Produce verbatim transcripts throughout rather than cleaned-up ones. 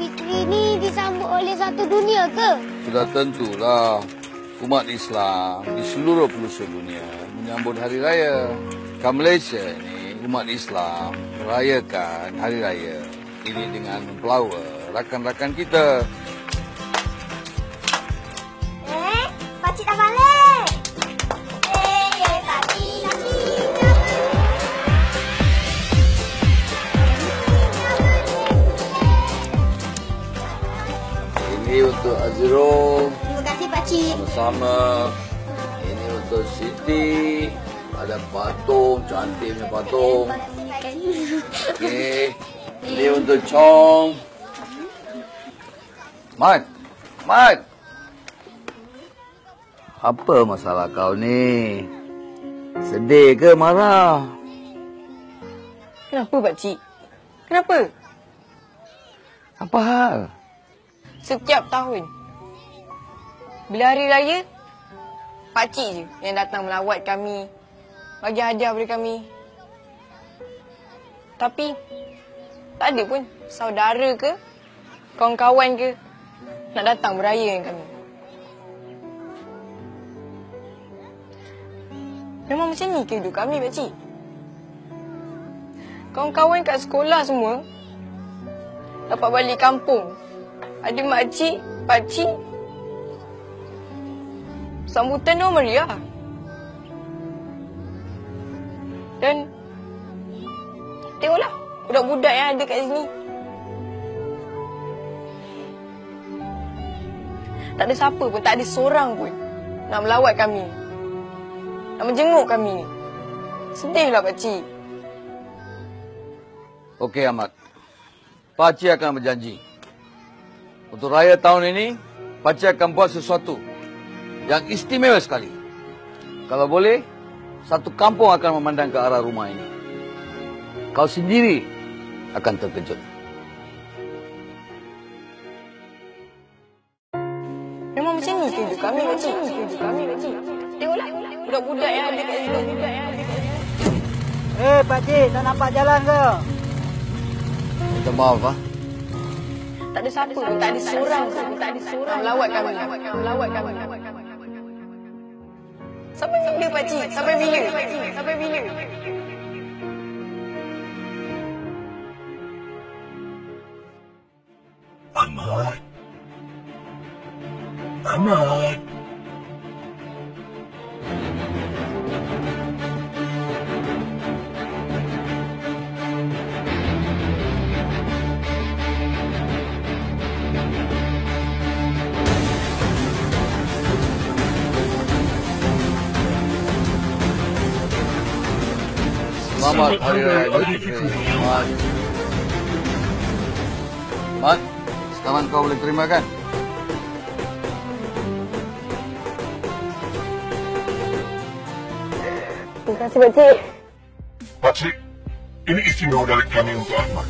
Aidilfitri ni disambut oleh satu dunia ke? Sudah tentulah. Umat Islam di seluruh pelosok dunia menyambut Hari Raya. Kat Malaysia ni, umat Islam merayakan Hari Raya ini dengan mempelawa rakan-rakan kita. Eh, pakcik dah balik. Eh, pakcik lagi. Ini untuk Azirul. Terima kasih, pakcik. Sama-sama. Ini untuk Siti. Ada patung, cantiknya patung. Okey. Ini untuk Chong. Mat. Mat. Apa masalah kau ni? Sedih ke marah? Kenapa, pakcik? Kenapa? Apa hal? Setiap tahun, bila hari raya, pakcik je yang datang melawat kami, bagi hadiah kepada kami. Tapi, tak ada pun saudara ke, kawan-kawan ke, nak datang beraya dengan kami. Memang macam ni ke hidup kami, pakcik? Kawan-kawan kat sekolah semua dapat balik kampung. Ada makcik, pakcik. Sambutan dia meriah. Dan tengoklah budak-budak yang ada kat sini. Tak ada siapa pun, tak ada seorang pun nak melawat kami, nak menjenguk kami ni. Sedihlah, pakcik. Okey, Ahmad. Pakcik akan berjanji. Untuk raya tahun ini, pakcik akan buat sesuatu yang istimewa sekali. Kalau boleh, satu kampung akan memandang ke arah rumah ini. Kau sendiri akan terkejut. Memang macam ni ke hidup kami, pakcik? Tengoklah budak-budak yang ada kat sini. Eh, pakcik, tak nampak jalan ke? Minta maaf, ah. Tak ada siapa pun, tak ada seorang pun, tak ada seorang melawat kami, melawat kami. Sampai bila, pakcik? Sampai bila? Sampai bila? Ahmad. Ahmad. Selamat Hari Raya Aidilfitri. Mat. Mat, sekarang kau boleh terima kan? Terima kasih, pakcik. Pakcik, ini istimewa dari kami untuk Ahmad.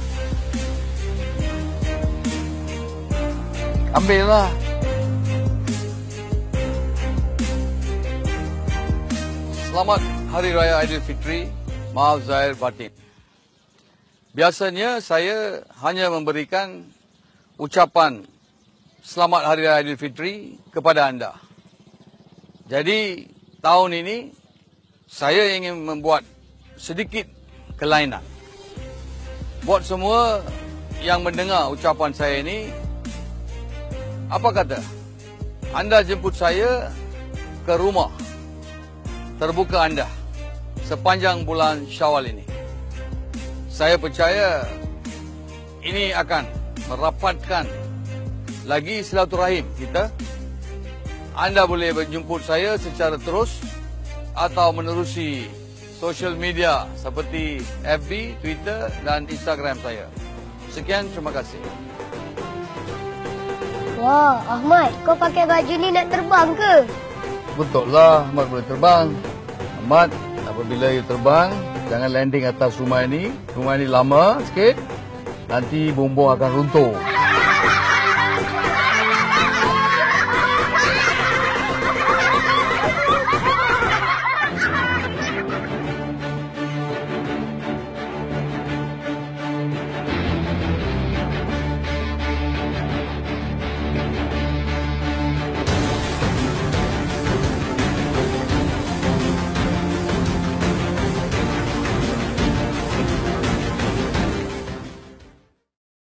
Ambillah. Selamat Hari Raya Aidilfitri. Maaf zahir batin. Biasanya saya hanya memberikan ucapan Selamat Hari Raya Aidilfitri kepada anda. Jadi tahun ini saya ingin membuat sedikit kelainan. Buat semua yang mendengar ucapan saya ini, apa kata anda jemput saya ke rumah terbuka anda sepanjang bulan Syawal ini. Saya percaya ini akan merapatkan lagi silaturahim kita. Anda boleh menjemput saya secara terus atau menerusi sosial media seperti F B, Twitter dan Instagram saya. Sekian, terima kasih. Wah, Ahmad, kau pakai baju ni nak terbang ke? Betul lah, Ahmad boleh terbang. Ahmad, apabila you terbang, jangan landing atas rumah ini. Rumah ini lama sikit. Nanti bumbung akan runtuh.